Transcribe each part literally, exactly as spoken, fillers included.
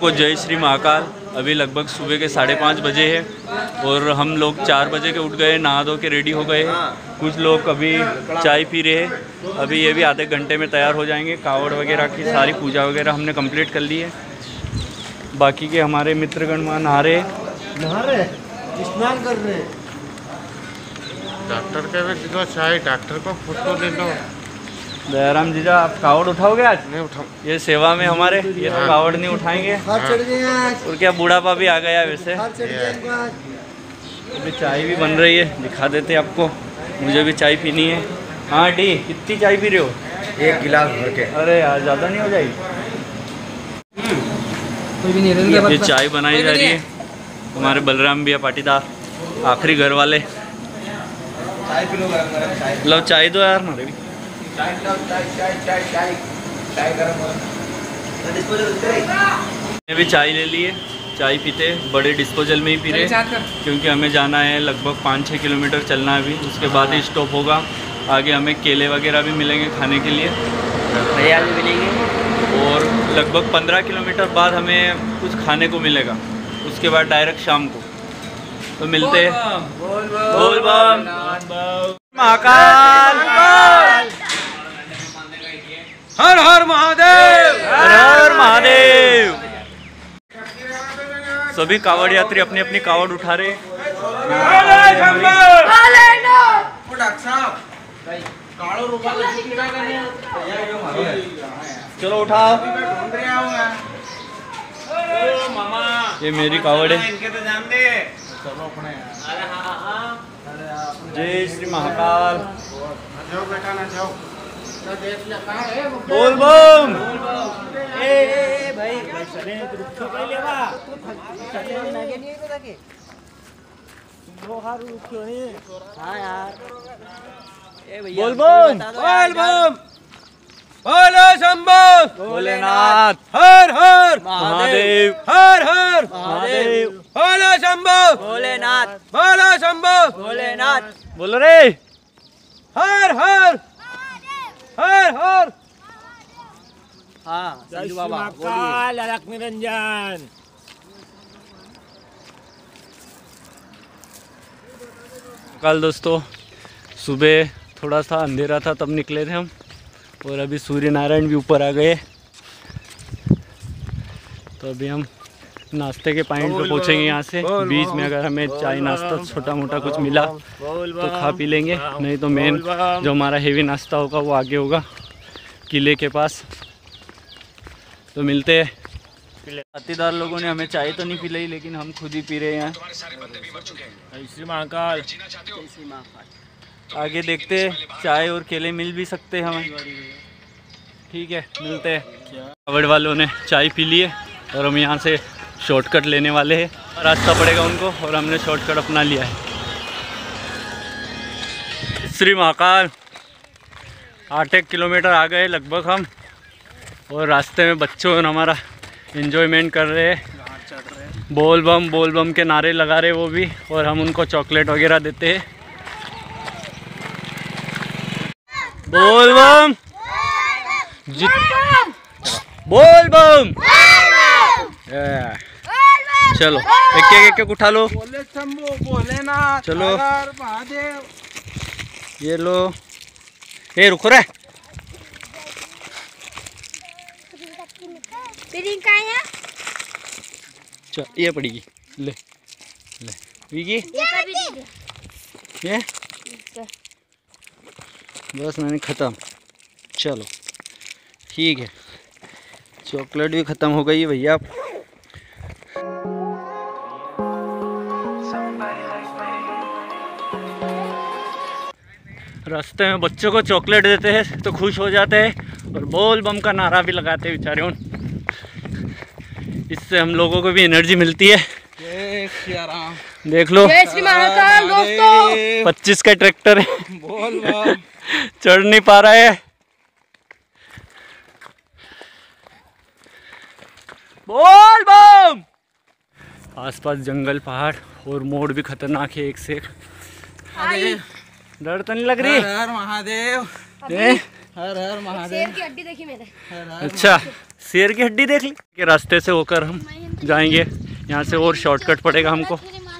को जय श्री महाकाल। अभी लगभग सुबह के साढ़े पाँच बजे है और हम लोग चार बजे के उठ गए, नहा धो के रेडी हो गए हैं। कुछ लोग अभी चाय पी रहे हैं। अभी ये भी आधे घंटे में तैयार हो जाएंगे। कावड़ वगैरह की सारी पूजा वगैरह हमने कंप्लीट कर ली है। बाकी के हमारे मित्रगण वहाँ नहा रहे नहा रहे स्नान कर रहे। डॉक्टर के भी दो चाय, डॉक्टर को फोटो दे दो। दयाराम जीजा, आप कावड़ उठाओगे आज? नहीं उठाओ। ये सेवा में हमारे ये तो कावड़ नहीं उठाएंगे। और क्या बुढ़ापा भी आ गया वैसे। अभी चाय भी बन रही है, दिखा देते आपको। मुझे भी चाय पीनी है। हाँ डी, कितनी चाय पी रहे हो? एक गिलास भर के। अरे यार ज़्यादा नहीं हो जाएगी? ये चाय बनाई जा रही है। हमारे बलराम भैया पाटीदार, आखिरी घर वाले। चाय पी लो, गरम गरम चाय। लो चाय दो यार हमारे भी। चाय चाय चाय चाय चाय चाय गरम मैंने भी चाय ले ली है। चाय पीते बड़े डिस्पोजल में ही पी रहे, क्योंकि हमें जाना है लगभग पाँच छः किलोमीटर चलना है अभी। उसके बाद ही स्टॉप होगा। आगे हमें केले वगैरह भी मिलेंगे खाने के लिए, भैया भी मिलेंगे। और लगभग पंद्रह किलोमीटर बाद हमें कुछ खाने को मिलेगा। उसके बाद डायरेक्ट शाम को तो मिलते हैं। बोल बम महाकाल, हर हर महादेव, हर हर महादेव। सभी कावड़ यात्री अपनी अपनी कावड़ उठा रहे। चलो उठाओ। ये मेरी कावड़ है। जय श्री महाकाल। बोल बम। बोल बम, बोल बम, बोलो शंभो भोलेनाथ, हर हर महादेव, हर हर महादेव, बोलो शंभो भोलेनाथ, बोलो शंभो भोलेनाथ। बोलो रे। हर हर हर हर। हाँ संजू बाबा लक्ष्मी रंजन। कल दोस्तों सुबह थोड़ा सा अंधेरा था तब निकले थे हम, और अभी सूर्य नारायण भी ऊपर आ गए। तो अभी हम नाश्ते के पॉइंट पे पहुंचेंगे। यहाँ से बीच में अगर हमें चाय नाश्ता छोटा मोटा कुछ मिला तो खा पी लेंगे, नहीं तो मेन जो हमारा हेवी नाश्ता होगा वो आगे होगा किले के पास। तो मिलते हैं। साथीदार लोगों ने हमें चाय तो नहीं पिलाई, लेकिन हम खुद ही पी रहे हैं। श्री महाकाल। आगे देखते चाय और केले मिल भी सकते हैं हमें। ठीक है, मिलते हैं। कावड़ वालों ने चाय पी ली है और हम यहाँ से शॉर्टकट लेने वाले हैं। रास्ता पड़ेगा उनको और हमने शॉर्टकट अपना लिया है। श्री महाकाल। आठ एक किलोमीटर आ गए लगभग हम, और रास्ते में बच्चों ने हमारा एंजॉयमेंट कर रहे हैं। बोल बम बोल बम के नारे लगा रहे वो भी, और हम उनको चॉकलेट वगैरह देते हैं। बोल बम, बोल बम। चलो एक एक एक उठा लो। भोलेनाथ, चलो महादेव। ये लो। ये रुको रे। चल ये पड़ेगी। ले ले विकी, ये बस मैंने ख़त्म। चलो ठीक है, चॉकलेट भी ख़त्म हो गई है भैया। रास्ते में बच्चों को चॉकलेट देते हैं तो खुश हो जाते हैं, और बोल बम का नारा भी लगाते हैं बेचारे उन। इससे हम लोगों को भी एनर्जी मिलती है। देख लो पच्चीस का ट्रैक्टर है, बोल बम। चढ़ नहीं पा रहा है। बोल बम। आसपास जंगल, पहाड़ और मोड़ भी खतरनाक है एक से एक। डर तो नहीं लग रही? हर हर महादेव, हर हर हर महादेव। शेर की हड्डी देखी मैंने। अच्छा, शेर की हड्डी देख ली के रास्ते से होकर हम जाएंगे। यहाँ से और शॉर्टकट पड़ेगा हमको,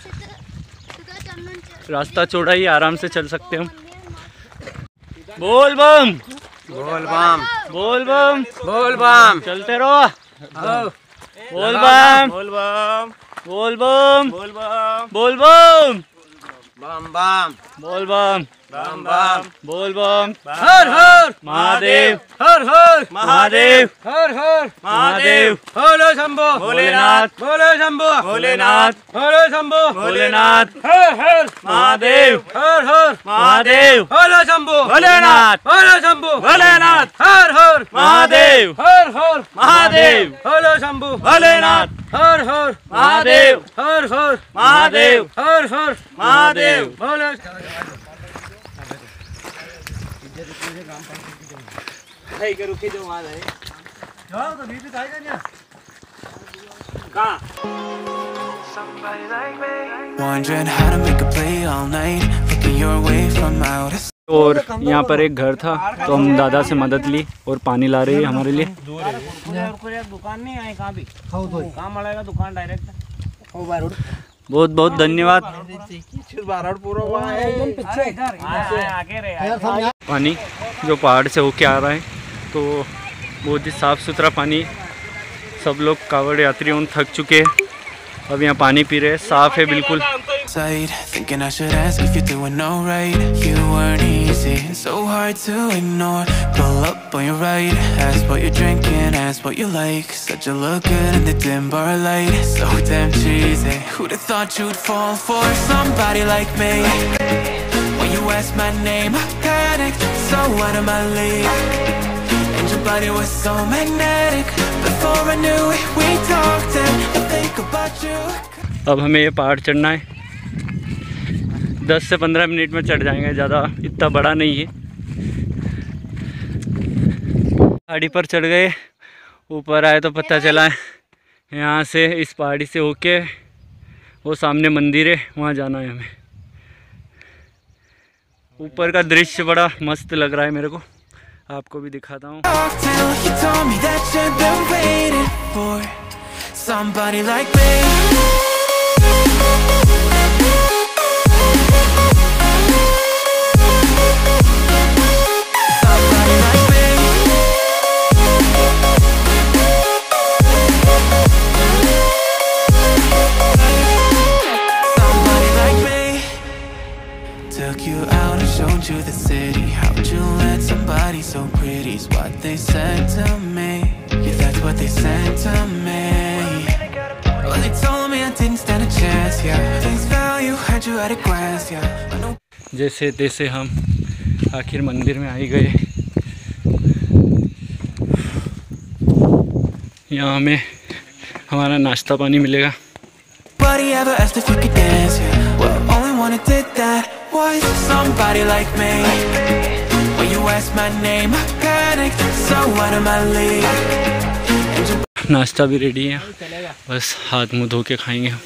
रास्ता चौड़ा ही, आराम से चल सकते हम। बोल बम बोल बम बोल बम बोल बम चलते रहो। बोल बम बोल बम बोल बम बोल बम बोल बम बम बम बोल बम बम बम बोल बम हर हर महादेव हर हर महादेव हर हर महादेव बोलो शंभो भोलेनाथ बोलो शंभो भोलेनाथ बोलो शंभो भोलेनाथ हर हर महादेव हर हर महादेव बोलो शंभो भोलेनाथ बोलो शंभो भोलेनाथ हर हर महादेव हर हर महादेव बोलो शंभो भोलेनाथ हर हर महादेव हर हर महादेव हर हर महादेव बोलो रुके जो वहाँ रहे Wondering how to make a play all night, looking your way from out of और यहाँ पर एक घर था तो हम दादा से मदद ली और पानी ला रही है हमारे लिए। दुकान नहीं आए कहाँ भी कहाँ मिलेगा दुकान डायरेक्ट। बहुत बहुत धन्यवाद। पानी जो पहाड़ से होके आ रहा है तो बहुत ही साफ़ सुथरा पानी। सब लोग कावड़ यात्री उन थक चुके हैं, अब यहाँ पानी पी रहे हैं, साफ़ है बिल्कुल। sight, thinking I should ask if you're doing alright. You weren't easy, so hard to ignore. Pull up on your right, ask what you're drinking, ask what you like. Said you look good in the dim bar light, so damn cheesy. Who'd have thought you'd fall for somebody like me? When you asked my name, I panicked, so out of my league. And your body was so magnetic. Before I knew it, we talked and I think about you. अब हमें ये पहाड़ चढ़ना है, दस से पंद्रह minute में चढ़ जाएंगे, ज़्यादा इतना बड़ा नहीं है। पहाड़ी पर चढ़ गए, ऊपर आए तो पता चला यहाँ से इस पहाड़ी से होके वो सामने मंदिर है, वहाँ जाना है हमें। ऊपर का दृश्य बड़ा मस्त लग रहा है मेरे को, आपको भी दिखाता हूँ। Somebody like me. Somebody like me. Somebody like me. Took you out and showed you the city. How'd you let somebody so pretty's what they said to me? Yeah, that's what they said to me. Well, they told me I didn't stand a chance, yeah. Face value, had you at a glance, yeah. I know. जैसे तैसे हम आखिर मंदिर में आ ही गए। यहाँ हमें हमारा नाश्ता पानी मिलेगा। Nobody ever asked if you could dance, yeah. Well, only one who did that was somebody like me. When you asked my name, I panicked, so out of my league. नाश्ता भी रेडी है, बस हाथ मुंह धो के खाएंगे हम।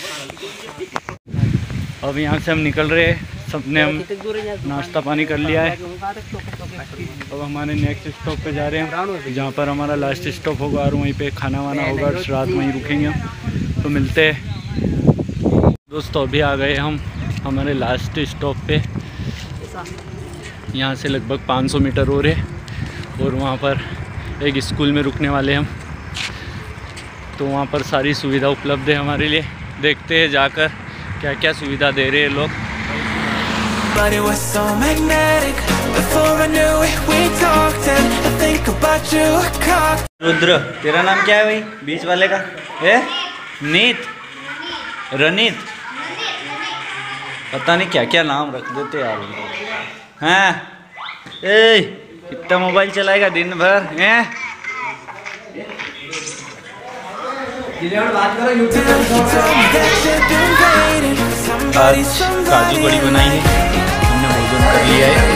अब यहाँ से हम निकल रहे हैं, सबने हम नाश्ता पानी कर लिया है। अब हमारे नेक्स्ट स्टॉप पे जा रहे हैं, जहाँ पर हमारा लास्ट स्टॉप होगा और वहीं पे खाना वाना होगा, रात वहीं रुकेंगे हम। तो मिलते हैं दोस्तों। अभी आ गए हम हमारे लास्ट स्टॉप पे, यहाँ से लगभग पाँच सौ मीटर और है और वहाँ पर एक स्कूल में रुकने वाले हम। तो वहाँ पर सारी सुविधा उपलब्ध है हमारे लिए, देखते हैं जाकर क्या क्या सुविधा दे रहे हैं लोग। But it was so magnetic. Before I knew it, we talked and I think about you. Cocked. Rudra, तेरा नाम क्या है भाई बीच वाले का? है नीत, रनीत, पता नहीं क्या क्या नाम रख देते यार। हाँ ए, कितना मोबाइल चलाएगा दिन भर हैं? आज काजू कड़ी बनाई है, हमने भोजन कर लिया है।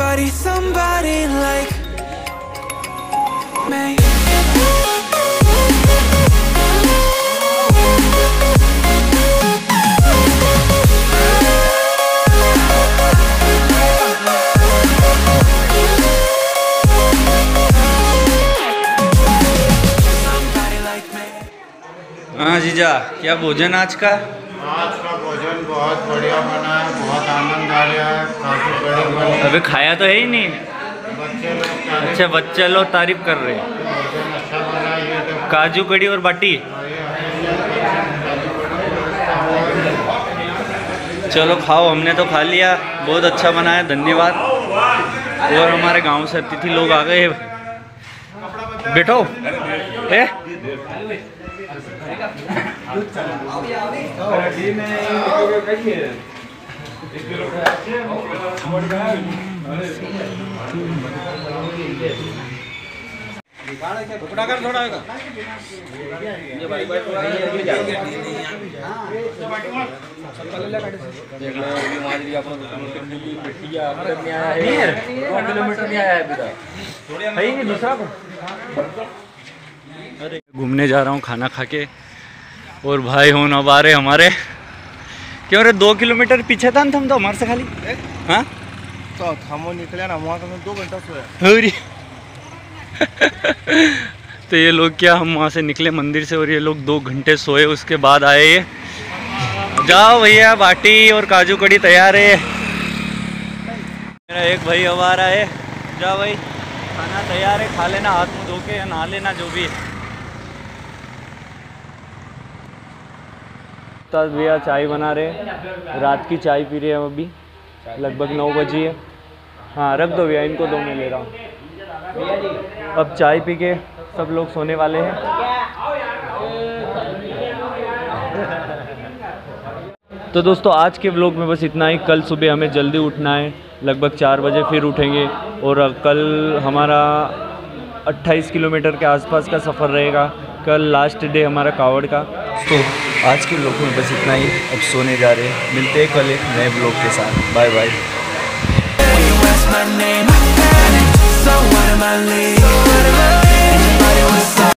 Somebody like me. हाँ जीजा, क्या भोजन आज का? आज का भोजन बहुत बढ़िया बना है, बहुत आनंद आ रहा है, काफी बड़ी बनी। अबे खाया तो है ही नहीं। बच्चे लोग तारीफ- अच्छा, बच्चे लोग तारीफ कर रहे हैं। भोजन अच्छा बना है, ये देखो। काजू कड़ी और बाटी। चलो खाओ, हमने तो खा लिया, बहुत अच्छा बना है, धन्यवाद। और हमारे गांव से अतिथि लोग आ गए। बैठो। ए? अरे घूमने जा रहा हूँ खाना खा के, और भाई हो ना बारे हमारे क्यों रे, दो किलोमीटर पीछे था हम तो हमारे से खाली। हाँ तो हम निकले ना वहाँ का, दो घंटा सोया। अरे तो ये लोग क्या, हम वहाँ से निकले मंदिर से और ये लोग दो घंटे सोए, उसके बाद आए ये। जाओ भैया, बाटी और काजू कड़ी तैयार है। मेरा एक भाई अब आ रहा है। जाओ भाई, खाना तैयार है, खा लेना, हाथ मुँह धो के या नहा लेना, जो भी है। तब भैया चाय बना रहे, रात की चाय पी रहे हैं अभी, लगभग नौ बजी है। हाँ रख दो भैया, इनको दो, मैं ले रहा हूँ। अब चाय पी के सब लोग सोने वाले हैं। तो दोस्तों आज के व्लॉग में बस इतना ही। कल सुबह हमें जल्दी उठना है, लगभग चार बजे फिर उठेंगे, और कल हमारा अट्ठाईस किलोमीटर के आसपास का सफ़र रहेगा। कल लास्ट डे हमारा कावड़ का। तो आज के व्लॉग में बस इतना ही, अब सोने जा रहे हैं। मिलते हैं कल एक नए व्लॉग के साथ। Bye bye. my name, so what am I leaving?